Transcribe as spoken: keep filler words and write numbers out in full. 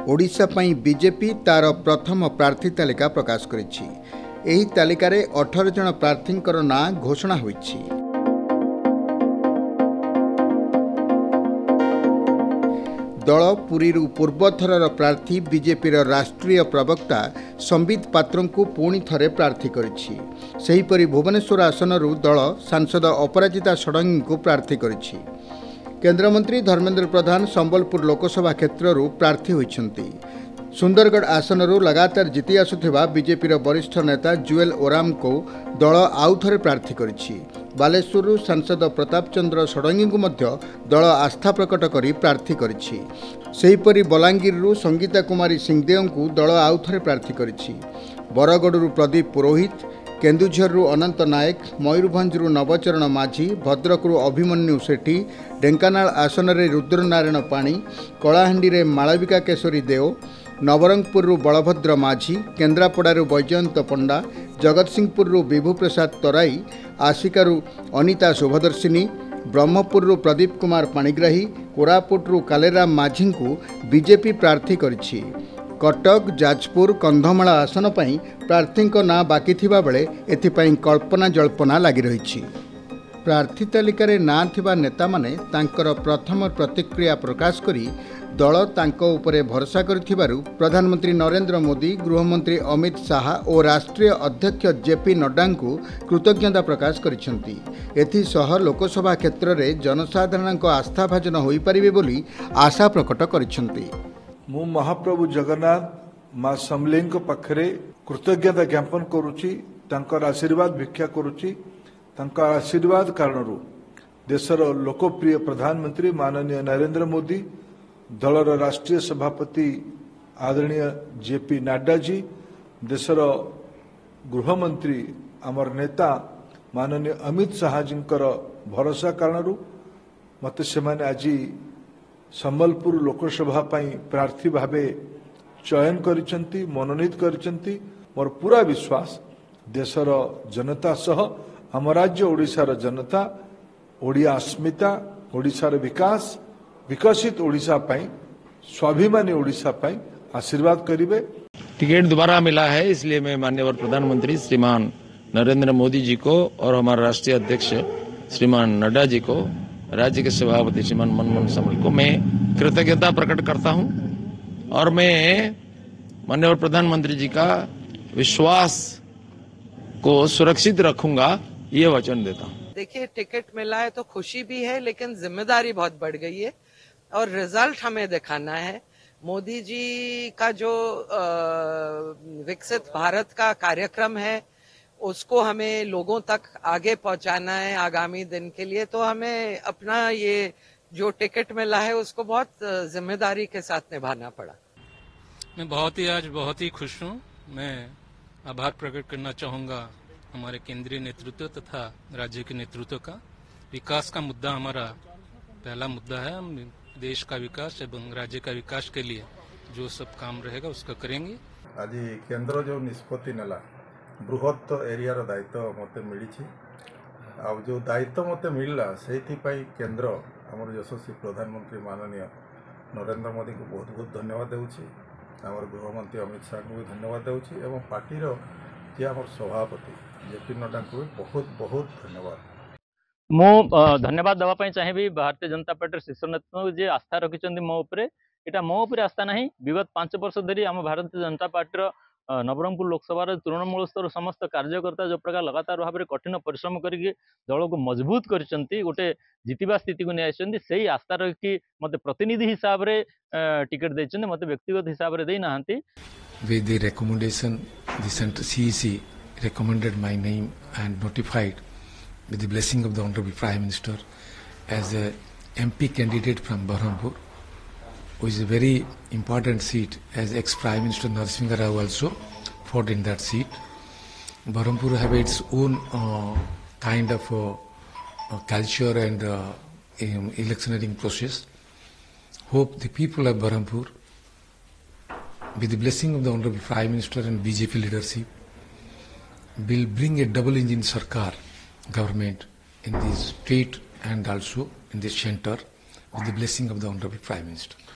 ओडिशा पई बीजेपी तार प्रथम प्रार्थी तालिका प्रकाश करिछि। एही तालिकारे अठारह जन प्रार्थींकर नाँ घोषणा होइछि। दल पुरीरू पूर्वथरर प्रार्थी बीजेपी राष्ट्रीय प्रवक्ता संबित पात्र को पुणी थरे प्रार्थी करिछि। सेहीपरि भुवनेश्वर आसनरू दल सांसद अपराजिता षडंगी को प्रार्थी करिछि। केंद्रमंत्री धर्मेंद्र प्रधान संबलपुर लोकसभा क्षेत्ररू प्रार्थी होइछन्ति। सुंदरगढ़ आसनरू लगातार जीति आसुथिबा बीजेपी वरिष्ठ नेता जुएल ओराम को दल आउ थरे प्रार्थी करिछि। बालेश्वररू सांसद प्रताप चंद्र षडंगी को मध्य दल आस्था प्रकट करी प्रार्थी करिछि। सेहीपरि बलांगीररू संगीता कुमारी सिंहदेव को दल आउ थरे प्रार्थी करिछि। बरगढ़रू प्रदीप पुरोहित, केन्दुझररू अनंत नायक, मयूरभंजरू नवचरण माझी, भद्रकरू अभिमन्यु सेठी, ढेंकानाल आसनरे रुद्रनारायण पाणी, कलाहांडी रे मालविका केशरी देव, नवरंगपुररू बलभद्र माझी, केन्द्रापड़ारू बैजयंत पंडा, जगतसिंहपुररू विभु प्रसाद तराई, आसिकारु अनिता शुभदर्शिनी, ब्रह्मपुररू प्रदीप कुमार पाणिग्राही, कोरापुटरू कालेराम माझी को बीजेपी प्रार्थी करिछि। कटक, जाजपुर, कंधमाल आसन पई प्रार्थी ना बाकी थिबा बेले एथिपई कल्पना जल्पना लगी रही। प्रार्थी तालिकार ना थिबा नेता माने तांकर प्रथम प्रतिक्रिया प्रकाश करी दल तांको उपरे भरोसा करिथिबारु प्रधानमंत्री नरेंद्र मोदी, गृहमंत्री अमित शाह और राष्ट्रीय अध्यक्ष जेपी नड्डा को कृतज्ञता प्रकाश करिसेंति। एथिसह लोकसभा क्षेत्र में जनसाधारण आस्थाभाजन होई परिबे बोली आशा प्रकट करिसेंति। मु महाप्रभु जगन्नाथ माँ समलें पाखरे कृतज्ञता ज्ञापन करुची, तांकर आशीर्वाद भिक्षा करुची। तांकर आशीर्वाद कारणरू देशर लोकप्रिय प्रधानमंत्री माननीय नरेंद्र मोदी, दलर राष्ट्रीय सभापति आदरणीय जेपी नड्डा जी, देशर गृहमंत्री आमर नेता माननीय अमित शाह जी भरोसा कारणरू मत से आज संबलपुर लोकसभा पाई प्रार्थी भावे चयन करिसेंति, मनोनीत करिसेंति। मोर पूरा विश्वास देशर जनता सह आम राज्य ओडिशार जनता, ओडिया अस्मिता, ओडिशार विकास, विकसित ओडिशा पाई, स्वाभिमानी ओडिशा पाई आशीर्वाद करिवे। टिकट दोबारा मिला है, इसलिए मैं माननीय प्रधानमंत्री श्रीमान नरेंद्र मोदी जी को और हमारे राष्ट्रीय अध्यक्ष श्रीमान नड्डा जी को, राज्य के सभापति श्रीमान मनमोहन सिंह को मैं कृतज्ञता प्रकट करता हूं और मैं माननीय प्रधानमंत्री जी का विश्वास को सुरक्षित रखूंगा, ये वचन देता हूं। देखिए, टिकट मिला है तो खुशी भी है, लेकिन जिम्मेदारी बहुत बढ़ गई है और रिजल्ट हमें दिखाना है। मोदी जी का जो विकसित भारत का कार्यक्रम है उसको हमें लोगों तक आगे पहुंचाना है आगामी दिन के लिए। तो हमें अपना ये जो टिकट मिला है उसको बहुत जिम्मेदारी के साथ निभाना पड़ा। मैं बहुत ही आज बहुत ही खुश हूँ। मैं आभार प्रकट करना चाहूँगा हमारे केंद्रीय नेतृत्व तथा राज्य के नेतृत्व का। विकास का मुद्दा हमारा पहला मुद्दा है। हम देश का विकास एवं राज्य का विकास के लिए जो सब काम रहेगा उसका करेंगे। आज केंद्र जो निष्पत्ति नेला बृहत एरियार दायित्व मत मिली, आ जो दायित्व मत मिलला से केंद्र आमर यशस्वी प्रधानमंत्री माननीय नरेंद्र मोदी को बहुत बहुत धन्यवाद देउछि। आमर गृहमंत्री अमित शाह को भी धन्यवाद देउछि एवं पार्टी जे आमर सभापति जेपी नड्डा को भी बहुत बहुत धन्यवाद। मो धन्यवाद देवाई चाहिए भारतीय जनता पार्टी शीर्ष नेतृत्व जे आस्था रखिंट मो उपरे। एटा मो उपरे आस्था नहीं, विगत पांच वर्ष धरी आम भारतीय जनता पार्टी नवरंगपुर लोकसभा तृणमूल स्तर समस्त कार्यकर्ता जो प्रकार लगातार भाव में कठिन परिश्रम करके दल को मजबूत करते गोटे जितवा स्थिति को नहीं से आस्था रखी मत प्रतिनिधि हिसाब से टिकट देते, मत व्यक्तिगत हिसाब से देना। With the recommendation, the Central C E C recommended my name and notified with the blessing of the Honorable Prime Minister as a M P candidate from Berhampur, which is a very important seat, as ex-Prime Minister Narasimha Rao also fought in that seat. Berhampur have its own uh, kind of uh, uh, culture and uh, um, electioneering process. Hope the people of Berhampur, with the blessing of the Honorable Prime Minister and B J P leadership, will bring a double-engine Sarkar government in the state and also in the center with the blessing of the Honorable Prime Minister.